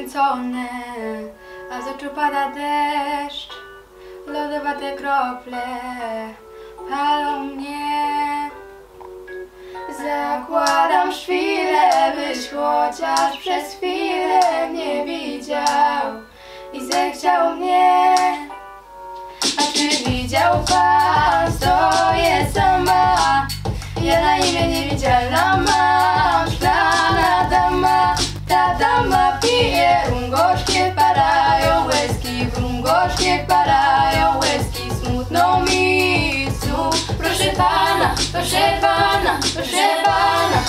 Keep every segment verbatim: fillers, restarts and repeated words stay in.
zakręcone, a z oczu pada deszcz. Lodowate krople palą mnie. Zakładam szpilę, byś chociaż przez chwilę mnie widział i zechciał mnie. A czy widział pan, stoję sama, ja na imię niewidzialna mam. Szklana dama, ta dama pije rum, gorzkie padają łezki, w rum gorzkie padają łezki. Smutno mi znów, proszę pana, proszę pana, proszę pana.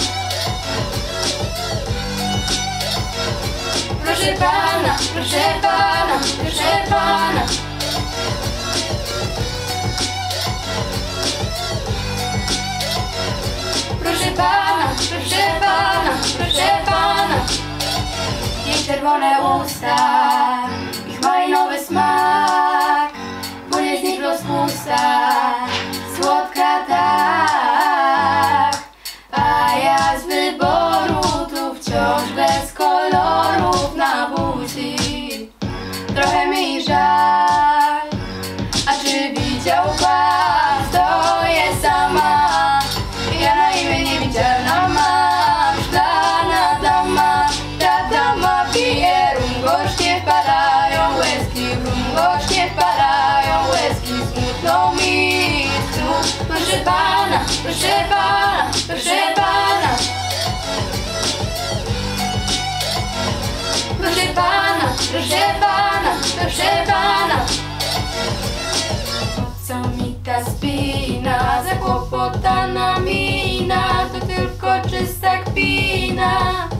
Proszę pana, proszę pana, proszę pana. Proszę pana, proszę pana, proszę pana. Jej czerwone usta, ich malinowy smak, płynie z nich rozpusta, słodka tak. A ja z wyboru tu wciąż bez kolorów na buzi, trochę mi żal. A czy widział pan, stoję sama, ja na imię niewidzialna mam. Szklana dama, ta dama pije rum, gorzkie padają łezki, rum gorzkie padają łezki. Smutno mi znów, proszę pana, proszę pana, proszę pana. Proszę pana, proszę pana, proszę pana. Po co mi ta spina, zakłopotana mina, to tylko czysta kpina.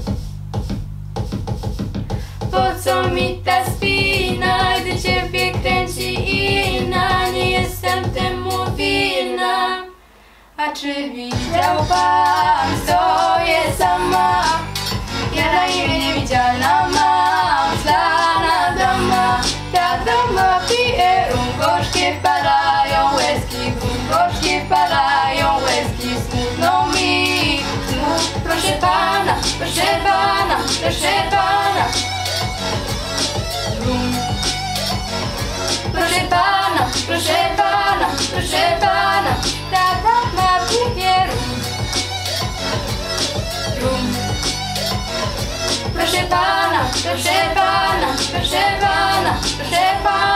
Po co mi ta spina, gdy ciebie kręci inna, nie jestem temu winna. A czy widział pan, stoję sama, ja na imię niewidzialna mam. Szklana dama, ta dama pije rum, gorzkie padają łezki, rum gorzkie padają łezki. Smutno mi znów, proszę pana, proszę pana, proszę pana. Rum. Proszę pana, proszę pana, proszę pana. Ta dama pije rum. Rum. Proszę pana, proszę pana, proszę pana, proszę pana.